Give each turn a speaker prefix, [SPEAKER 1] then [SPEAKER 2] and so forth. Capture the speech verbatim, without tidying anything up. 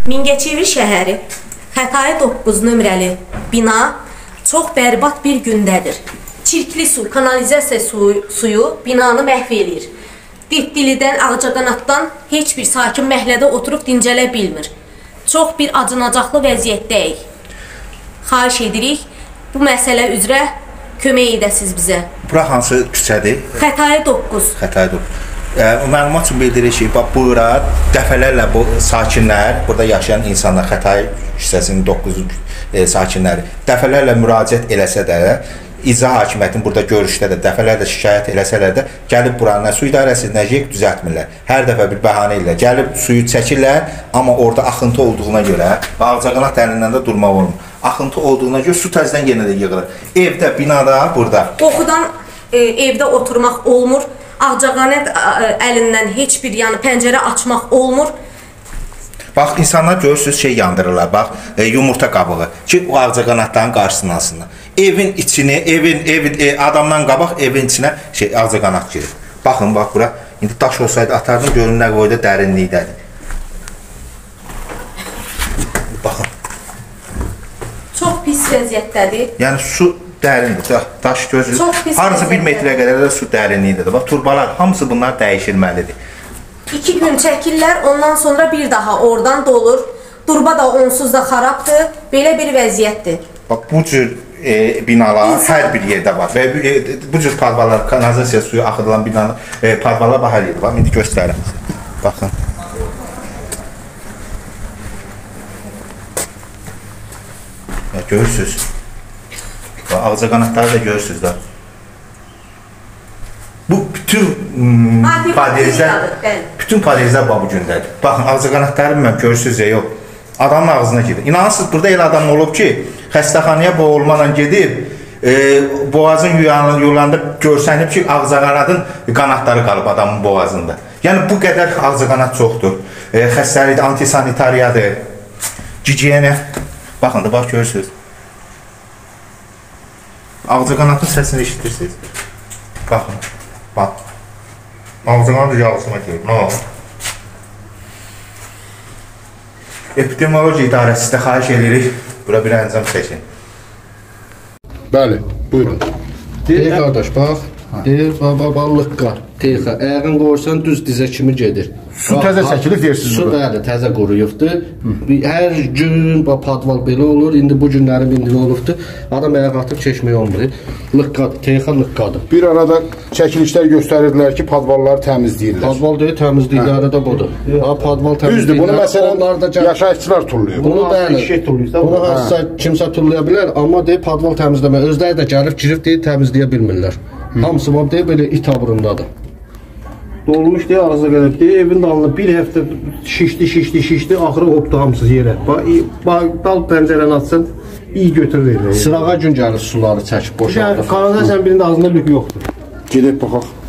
[SPEAKER 1] Mingəçevir şəhəri, Xətai doqquz nömrəli bina çox bərbad bir gündədir. Çirkli su, kanalizasiya suyu, suyu binanı məhv edir. Ditdilidən, Ağcaqanaddan heç bir sakin məhəllədə oturub dincələ bilmir. Çox bir acınacaqlı vəziyyətdəyik. Xahiş edirik, bu məsələ üzrə kömək edəsiniz bizə.
[SPEAKER 2] Bura hansı küçədir?
[SPEAKER 1] Xətai doqquz.
[SPEAKER 2] Xətai doqquz. Məlumat üçün bildirir ki, bura dəfələrlə bu sakinlər, burada yaşayan insanlar, Xətai küçəsinin doqquz sakinləri dəfələrlə müraciət eləsə də, icra hakimiyyətinin burada görüşdə də dəfələrlə şikayət eləsələr də, gəlib buranın su idarəsi nəcək düzəltmirlər. Hər dəfə bir bəhanə ilə gəlib suyu çəkirlər, amma orada axıntı olduğuna görə, Ağcaqanad dənindən də durmaq olmur. Axıntı olduğuna görə su təzdən yenə də yığılır. Evdə, binada, burada.
[SPEAKER 1] Qoxudan e, evdə oturmaq olmur. Ağcaqanad əlindən heç bir yanı pəncərə açmaq olmur.
[SPEAKER 2] Bax, insanlar görürsünüz şey yandırırlar, bax, e, yumurta qabığı ki, o Ağcaqanadların qarşısını alsınlar. Evin içini, evin, evin e, adamdan qabaq evin içinə şey, Ağcaqanad girir. Baxın, bax, bura, indi daş olsaydı atardım, görün nə qoyda dərinlikdədir. Baxın.
[SPEAKER 1] Çox pis vəziyyətdədir.
[SPEAKER 2] Yəni, su dərindir, daş gözlür. Harısı bir metrə qədər də su dərinliyidir. Bax, turbalar, hamısı bunlar dəyişilməlidir.
[SPEAKER 1] İki gün çəkirlər, ondan sonra bir daha oradan dolur. Durba da onsuz da xarabdır. Belə bir vəziyyətdir.
[SPEAKER 2] Bax, bu cür e, binalar İnsan... hər bir yerdə var. Və e, bu cür parvalar, kanalizasiya suyu axıdılan binalar, e, parvalar var hər yerdə var. İndi göstərim. Baxın. Ya, görürsünüz. Ağcaqanadları da görürsünüz da. Bu bütün hmm, padelizlər, bütün padelizlər bu gündədir. Baxın, Ağcaqanadları bilməm, görürsünüz ya, yox. Adamın ağzına gedir. İnanırsınız, burada elə adam olub ki, xəstəxanaya boğulmadan gedib, e, boğazın yolanda görsənib ki, Ağcaqanadın qanadları qalıb adamın boğazında. Yəni, bu qədər Ağcaqanad çoxdur. E, xəstəlikdir, antisanitariyadır, gigiyena. Baxın da, bax, görürsünüz. Ağcaqanadın səsini eşitirsiniz. Baxın, bax. Ağcaqanad yağısına gelir, nə olur? Epidemioloji idarəsi də xahiş edirik, bura bir əncam çəkin.
[SPEAKER 3] Bəli, buyurun.
[SPEAKER 4] Deyir, qardaş, bax, deyir, babalıqqa, teyxə, əğin qoyursan düz dizə kimi gedir.
[SPEAKER 3] Su təzə çəkilir deyirsiniz
[SPEAKER 4] burada? Su, bəli, təzə quruyubdur. Hər gün padval belə olur, indi bu günlərin indili olubdur. Adam əğ atıb keçmək olmur. Lıqqadır, teyxə lıqqadır.
[SPEAKER 3] Bir arada çəkilişlər göstərirdilər ki, padvalları təmizləyirlər.
[SPEAKER 4] Padval deyir, təmizləyirləri də budur. Padval təmizləyirlər.
[SPEAKER 3] Düzdür, bunu məsələn yaşayışçılar tulluyur.
[SPEAKER 4] Bunu bəli, bunu hansısa kimsə tullaya bilər, amma deyir, padval təmizləmək. Özləri də gəlib, girib deyir, təmizləyə bilmirlər. Hamısı var, deyir, belə it abrındadır.
[SPEAKER 5] Dolmuş deyə ağzına qədər deyə, evin dalına bir həftə şişdi, şişdi, şişdi, axırı hopdu hamısı yerə. Bax, dal pəncərəni atsan, iyi götürür.
[SPEAKER 4] Sırağa gün gəlir suları çəkib boşaldır.
[SPEAKER 5] Kanalizasiyanın birində ağzında lük yoxdur.
[SPEAKER 3] Gedib baxaq.